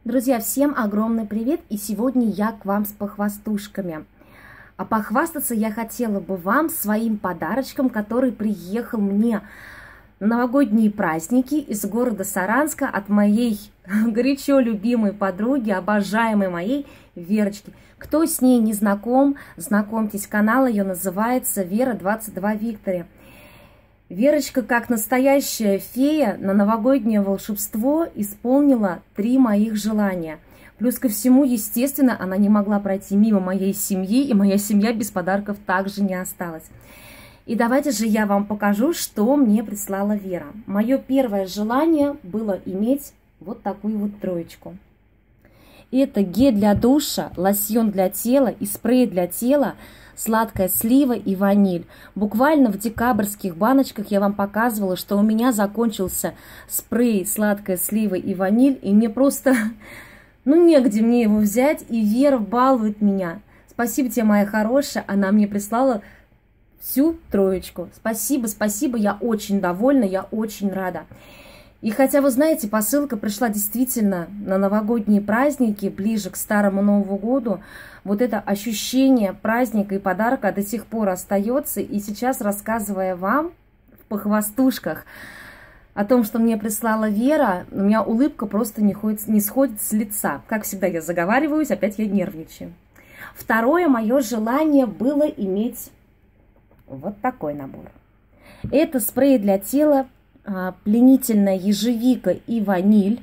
Друзья, всем огромный привет! И сегодня я к вам с похвастушками. А похвастаться я хотела бы вам своим подарочком, который приехал мне на новогодние праздники из города Саранска от моей горячо любимой подруги, обожаемой моей Верочки. Кто с ней не знаком, знакомьтесь, канал ее называется Вера 22 Виктори. Верочка, как настоящая фея, на новогоднее волшебство исполнила 3 моих желания. Плюс ко всему, естественно, она не могла пройти мимо моей семьи, и моя семья без подарков также не осталась. И давайте же я вам покажу, что мне прислала Вера. Мое первое желание было иметь вот такую вот троечку. Это гель для душа, лосьон для тела и спрей для тела, сладкая слива и ваниль. Буквально в декабрьских баночках я вам показывала, что у меня закончился спрей сладкая слива и ваниль, и мне просто, негде мне его взять, и Вера балует меня. Спасибо тебе, моя хорошая, она мне прислала всю троечку. Спасибо, спасибо, я очень довольна, я очень рада. И хотя, вы знаете, посылка пришла действительно на новогодние праздники, ближе к Старому Новому году, вот это ощущение праздника и подарка до сих пор остается. И сейчас, рассказывая вам в похвастушках о том, что мне прислала Вера, у меня улыбка просто не сходит с лица. Как всегда, я заговариваюсь, опять я нервничаю. Второе мое желание было иметь вот такой набор. Это спрей для тела, пленительная ежевика и ваниль,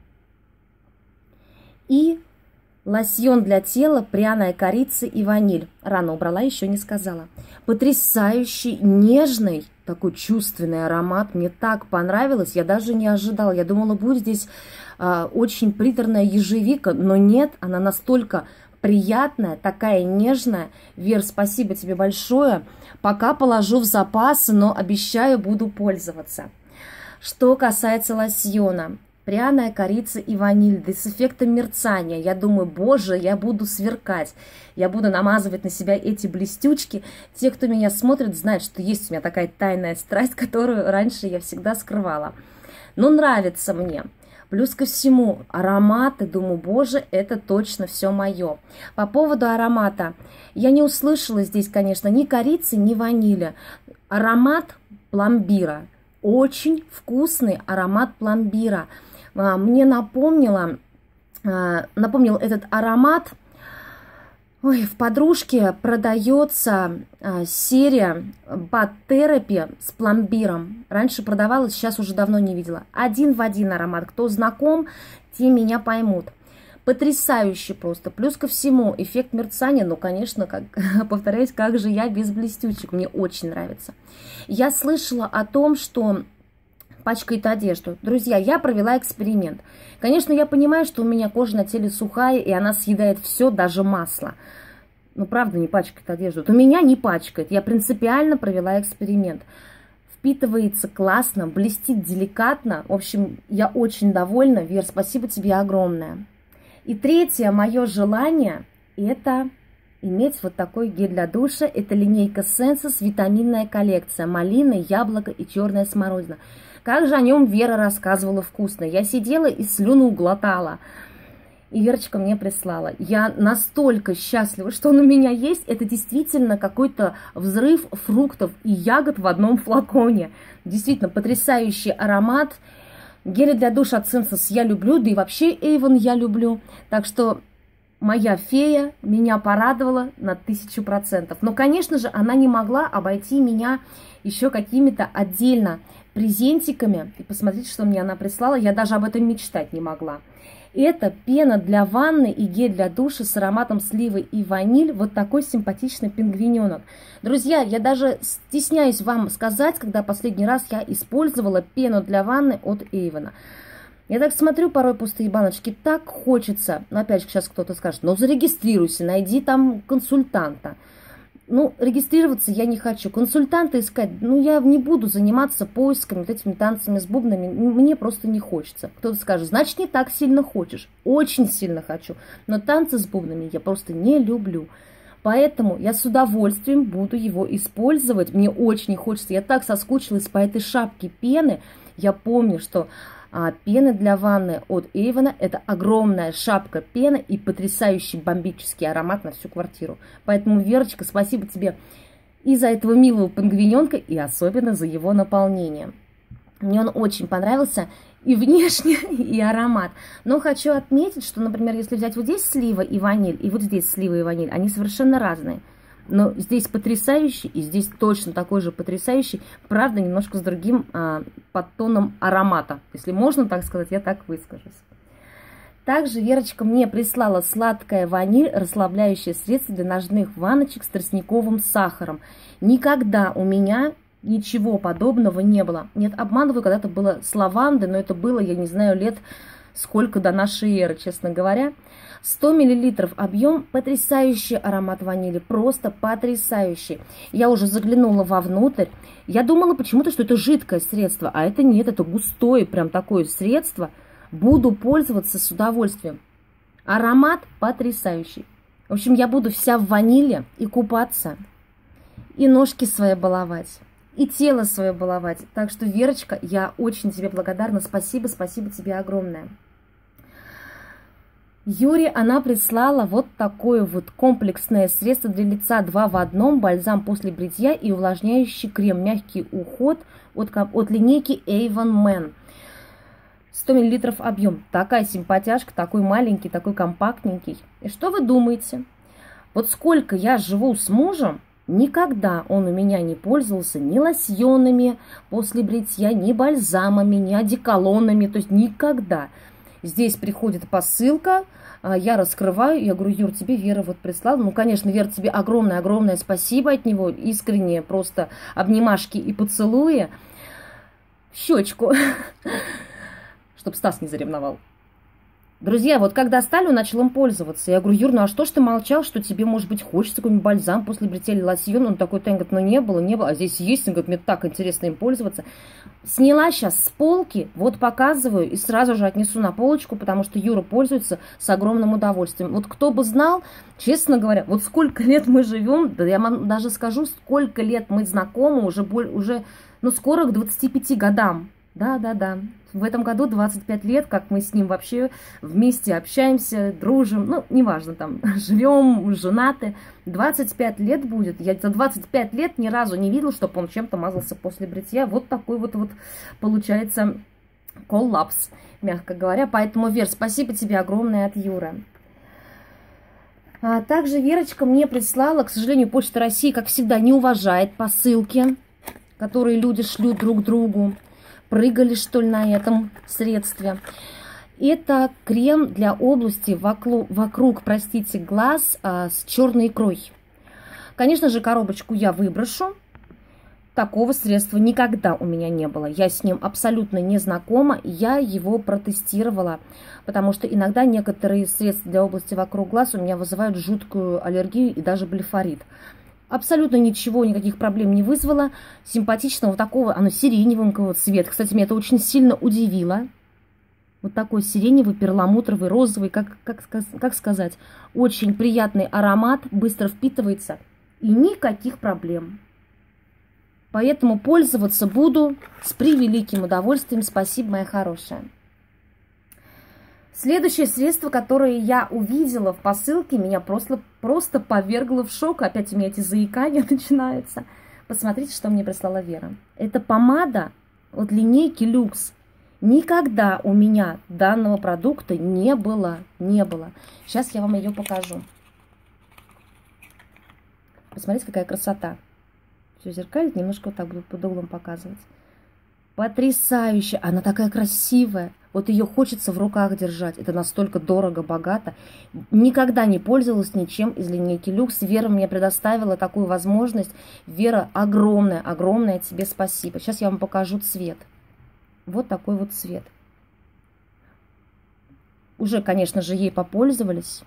и лосьон для тела, пряная корица и ваниль. Рано убрала, еще не сказала. Потрясающий, нежный, такой чувственный аромат. Мне так понравилось, я даже не ожидала. Я думала, будет здесь очень приторная ежевика, но нет, она настолько приятная, такая нежная. Вер, спасибо тебе большое. Пока положу в запасы, но обещаю, буду пользоваться. Что касается лосьона, пряная корица и ваниль, да с эффектом мерцания. Я думаю, боже, я буду сверкать. Я буду намазывать на себя эти блестючки. Те, кто меня смотрит, знают, что есть у меня такая тайная страсть, которую раньше я всегда скрывала. Но нравится мне. Плюс ко всему, ароматы, думаю, боже, это точно все мое. По поводу аромата, я не услышала здесь, конечно, ни корицы, ни ванили. Аромат пломбира. Очень вкусный аромат пломбира. Мне напомнил этот аромат. Ой, в подружке продается серия Bath Therapy с пломбиром. Раньше продавалась, сейчас уже давно не видела. Один в один аромат. Кто знаком, те меня поймут. Потрясающий просто. Плюс ко всему, эффект мерцания, конечно, повторяюсь, как же я без блестючек. Мне очень нравится. Я слышала о том, что пачкает одежду. Друзья, я провела эксперимент. Конечно, я понимаю, что у меня кожа на теле сухая, и она съедает все, даже масло. Но правда не пачкает одежду. Вот у меня не пачкает. Я принципиально провела эксперимент. Впитывается классно, блестит деликатно. В общем, я очень довольна. Вер, спасибо тебе огромное. И третье мое желание – это иметь вот такой гель для душа. Это линейка Senses, витаминная коллекция. Малина, яблоко и черная смородина. Как же о нем Вера рассказывала вкусно. Я сидела и слюну глотала. И Верочка мне прислала. Я настолько счастлива, что он у меня есть. Это действительно какой-то взрыв фруктов и ягод в одном флаконе. Действительно потрясающий аромат. Гели для душа от Senses я люблю, да и вообще Avon я люблю. Так что моя фея меня порадовала на 1000%. Но, конечно же, она не могла обойти меня еще какими-то отдельно презентиками. И посмотрите, что мне она прислала. Я даже об этом мечтать не могла. Это пена для ванны и гель для душа с ароматом сливы и ваниль. Вот такой симпатичный пингвиненок. Друзья, я даже стесняюсь вам сказать, когда последний раз я использовала пену для ванны от Avon. Я так смотрю, порой пустые баночки, так хочется. Но опять же, сейчас кто-то скажет, зарегистрируйся, найди там консультанта. Регистрироваться я не хочу. Консультанта искать, я не буду заниматься поисками, вот этими танцами с бубнами. Мне просто не хочется. Кто-то скажет, значит, не так сильно хочешь. Очень сильно хочу. Но танцы с бубнами я просто не люблю. Поэтому я с удовольствием буду его использовать. Мне очень хочется. Я так соскучилась по этой шапке пены. Я помню, что А пены для ванны от Avon. Это огромная шапка пены и потрясающий бомбический аромат на всю квартиру. Поэтому, Верочка, спасибо тебе и за этого милого пингвиненка, и особенно за его наполнение. Мне он очень понравился и внешне, и аромат. Но хочу отметить, что, например, если взять вот здесь слива и ваниль, и вот здесь слива и ваниль, они совершенно разные. Но здесь потрясающий, и здесь точно такой же потрясающий, правда, немножко с другим подтоном аромата. Если можно так сказать, я так выскажусь. Также Верочка мне прислала сладкая ваниль, расслабляющее средство для ножных ванночек с тростниковым сахаром. Никогда у меня ничего подобного не было. Нет, обманываю, когда-то было с лавандой, но это было, я не знаю, лет сколько до нашей эры, честно говоря. 100 мл объем, потрясающий аромат ванили, просто потрясающий. Я уже заглянула вовнутрь, я думала почему-то, что это жидкое средство, а это нет, это густое, прям такое средство. Буду пользоваться с удовольствием. Аромат потрясающий. В общем, я буду вся в ваниле и купаться, и ножки свои баловать, и тело свое баловать. Так что, Верочка, я очень тебе благодарна, спасибо тебе огромное. Юре она прислала вот такое вот комплексное средство для лица 2 в 1, бальзам после бритья и увлажняющий крем, мягкий уход от линейки Avon Men. 100 мл объем. Такая симпатяшка, такой маленький, такой компактненький. И что вы думаете? Вот сколько я живу с мужем, никогда он у меня не пользовался ни лосьонами после бритья, ни бальзамами, ни одеколонами, то есть никогда. Здесь приходит посылка, я раскрываю, я говорю: Юр, тебе Вера вот прислала. Ну, конечно, Вера, тебе огромное-огромное спасибо от него, искренне просто обнимашки и поцелуи в щечку, чтобы Стас не заревновал. Друзья, вот когда стали, он начал им пользоваться. Я говорю: Юр, ну а что ж ты молчал, что тебе, может быть, хочется какой-нибудь бальзам после бритья или лосьон? Он такой, Тань, говорит, ну не было, а здесь есть. Он говорит, мне так интересно им пользоваться. Сняла сейчас с полки, вот показываю и сразу же отнесу на полочку, потому что Юра пользуется с огромным удовольствием. Вот кто бы знал, честно говоря, вот сколько лет мы живем, да я вам даже скажу, сколько лет мы знакомы, уже ну скоро к 25 годам. Да. В этом году 25 лет, как мы с ним вообще вместе общаемся, дружим. Ну, неважно, там, живем, женаты. 25 лет будет. Я за 25 лет ни разу не видела, чтобы он чем-то мазался после бритья. Вот такой вот получается коллапс, мягко говоря. Поэтому, Вер, спасибо тебе огромное от Юры. Также Верочка мне прислала, к сожалению, Почта России, как всегда, не уважает посылки, которые люди шлют друг другу. Прыгали, что ли, на этом средстве. Это крем для области вокруг, простите, глаз с черной икрой. Конечно же, коробочку я выброшу. Такого средства никогда у меня не было. Я с ним абсолютно не знакома. Я его протестировала, потому что иногда некоторые средства для области вокруг глаз у меня вызывают жуткую аллергию и даже блефорит. Абсолютно ничего, никаких проблем не вызвало. Симпатичного такого, оно сиреневого цвета. Кстати, меня это очень сильно удивило. Вот такой сиреневый, перламутровый, розовый, как сказать, очень приятный аромат, быстро впитывается и никаких проблем. Поэтому пользоваться буду с превеликим удовольствием. Спасибо, моя хорошая. Следующее средство, которое я увидела в посылке, меня просто повергло в шок. Опять у меня эти заикания начинаются. Посмотрите, что мне прислала Вера. Это помада от линейки Люкс. Никогда у меня данного продукта не было. Сейчас я вам ее покажу. Посмотрите, какая красота. Все зеркалит, немножко вот так буду под углом показывать. Потрясающе. Она такая красивая. Вот ее хочется в руках держать. Это настолько дорого, богато. Никогда не пользовалась ничем из линейки Люкс. Вера мне предоставила такую возможность. Вера, огромное тебе спасибо. Сейчас я вам покажу цвет. Вот такой вот цвет. Уже, конечно же, ей попользовались.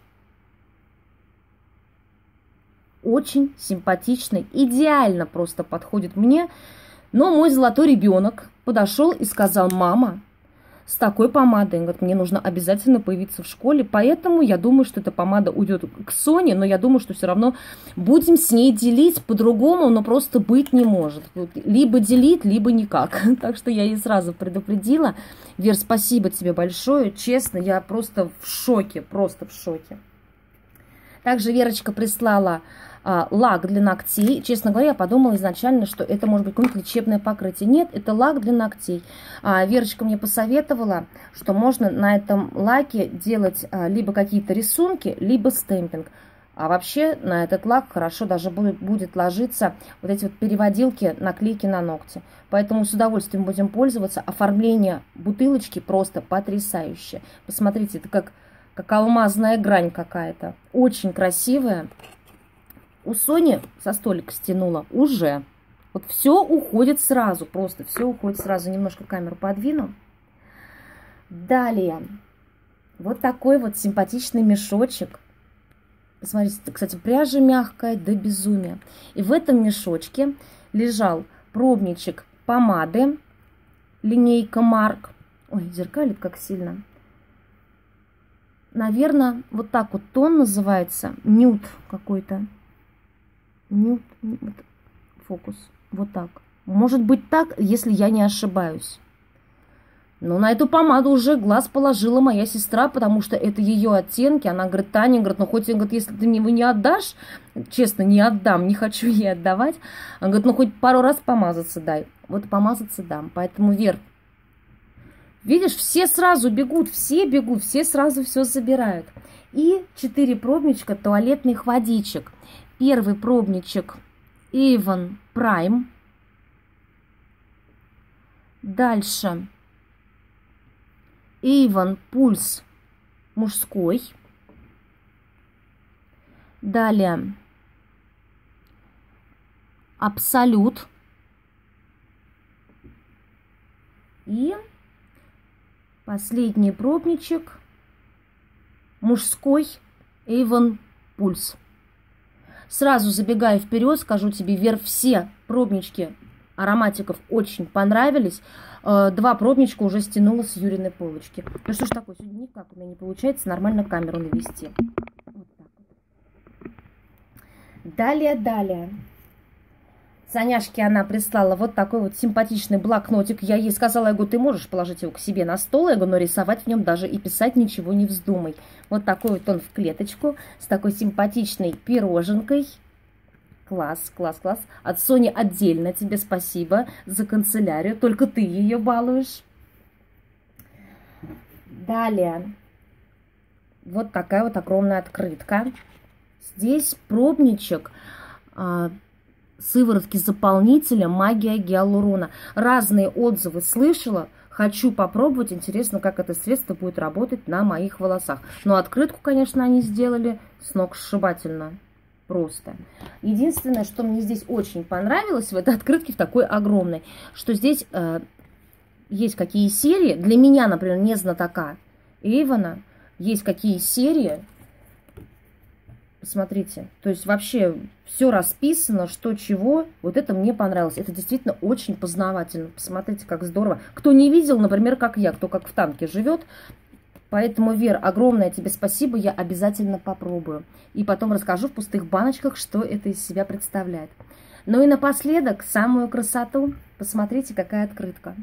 Очень симпатичный. Идеально просто подходит мне. Но мой золотой ребенок подошел и сказал: мама, с такой помадой. Он говорит, мне нужно обязательно появиться в школе, поэтому я думаю, что эта помада уйдет к Соне, но я думаю, что все равно будем с ней делить, по-другому, но просто быть не может. Либо делить, либо никак. Так что я ей сразу предупредила. Вер, спасибо тебе большое, честно, я просто в шоке, просто в шоке. Также Верочка прислала лак для ногтей. Честно говоря, я подумала изначально, что это может быть какое-то лечебное покрытие. Нет, это лак для ногтей. Верочка мне посоветовала, что можно на этом лаке делать либо какие-то рисунки, либо стемпинг. А вообще на этот лак хорошо даже будет ложиться вот эти вот переводилки, наклейки на ногти. Поэтому с удовольствием будем пользоваться. Оформление бутылочки просто потрясающее. Посмотрите, это как алмазная грань какая-то. Очень красивая. У Сони со столика стянула уже. Вот все уходит сразу, просто все уходит сразу. Немножко камеру подвину. Далее. Вот такой вот симпатичный мешочек. Посмотрите, кстати, пряжа мягкая до безумия. И в этом мешочке лежал пробничек помады. Линейка Марк. Ой, зеркалит как сильно. Наверное, вот так вот тон называется. Нюд какой-то. Нюд, фокус. Вот так. Может быть так, если я не ошибаюсь. Но на эту помаду уже глаз положила моя сестра, потому что это ее оттенки. Она говорит, Таня, говорит, ну хоть, говорит, если ты мне его не отдашь, честно, не отдам, не хочу ей отдавать. Она говорит, ну хоть пару раз помазаться дай. Вот помазаться дам. Поэтому, Вер, видишь, все сразу бегут, все сразу все забирают. И 4 пробничка туалетных водичек. Первый пробничек Avon Prime. Дальше Avon Pulse мужской. Далее Absolute. И последний пробничек мужской Avon Pulse. Сразу забегая вперед, скажу тебе, Вер, все пробнички ароматиков очень понравились. 2 пробничка уже стянула с Юриной полочки. Ну что ж такое, сегодня никак у меня не получается нормально камеру навести. Вот так вот. Далее. Саняшке она прислала вот такой вот симпатичный блокнотик. Я ей сказала, я говорю, ты можешь положить его к себе на стол, я говорю, но рисовать в нем даже и писать ничего не вздумай. Вот такой вот он в клеточку, с такой симпатичной пироженкой. Класс. От Сони отдельно тебе спасибо за канцелярию, только ты ее балуешь. Далее. Вот такая вот огромная открытка. Здесь пробничек сыворотки заполнителя «Магия гиалурона». Разные отзывы слышала. Хочу попробовать. Интересно, как это средство будет работать на моих волосах. Но открытку, конечно, они сделали сногсшибательно. Просто. Единственное, что мне здесь очень понравилось в этой открытке, в такой огромной, что здесь есть какие серии. Для меня, например, не знатока Эйвона, есть какие серии. Посмотрите, то есть вообще все расписано, что чего. Вот это мне понравилось. Это действительно очень познавательно. Посмотрите, как здорово. Кто не видел, например, как я, кто как в танке живет. Поэтому, Вер, огромное тебе спасибо. Я обязательно попробую. И потом расскажу в пустых баночках, что это из себя представляет. Ну и напоследок, самую красоту. Посмотрите, какая открытка.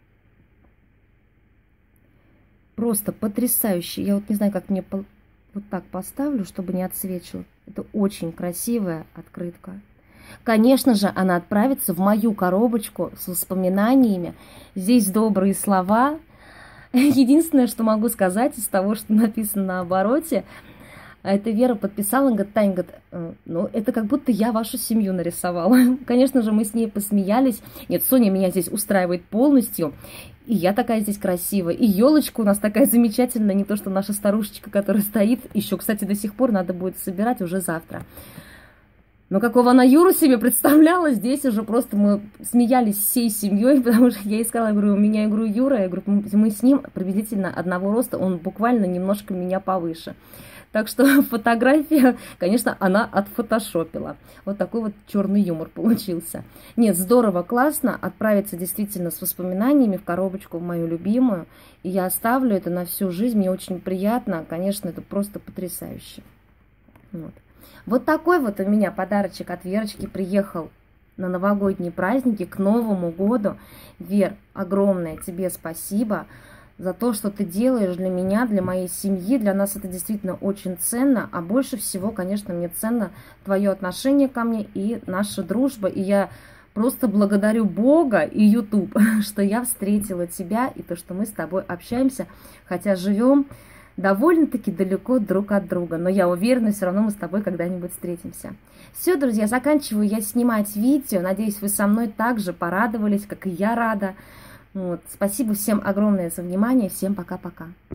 Просто потрясающе. Я вот не знаю, как мне... Вот так поставлю, чтобы не отсвечивало. Это очень красивая открытка. Конечно же, она отправится в мою коробочку с воспоминаниями. Здесь добрые слова. Единственное, что могу сказать из того, что написано на обороте, это Вера подписала, говорит, Таня, говорит, ну, это как будто я вашу семью нарисовала. Конечно же, мы с ней посмеялись. Нет, Соня меня здесь устраивает полностью. И я такая здесь красивая. И елочка у нас такая замечательная. Не то, что наша старушечка, которая стоит. Еще, кстати, до сих пор надо будет собирать уже завтра. Но какого она Юру себе представляла, здесь уже просто мы смеялись всей семьей, потому что я ей сказала, я говорю, у меня, я говорю, Юра, я говорю, мы с ним приблизительно одного роста, он буквально немножко меня повыше. Так что фотография, конечно, она отфотошопила. Вот такой вот черный юмор получился. Нет, здорово, классно. Отправиться действительно с воспоминаниями в коробочку в мою любимую. И я оставлю это на всю жизнь. Мне очень приятно. Конечно, это просто потрясающе. Вот такой вот у меня подарочек от Верочки приехал на новогодние праздники, к Новому году. Вер, огромное тебе спасибо за то, что ты делаешь для меня, для моей семьи. Для нас это действительно очень ценно. А больше всего, конечно, мне ценно твое отношение ко мне и наша дружба. И я просто благодарю Бога и YouTube, что я встретила тебя и то, что мы с тобой общаемся, хотя живем довольно-таки далеко друг от друга. Но я уверена, все равно мы с тобой когда-нибудь встретимся. Все, друзья, заканчиваю я снимать видео. Надеюсь, вы со мной так же порадовались, как и я рада. Вот. Спасибо всем огромное за внимание. Всем пока-пока.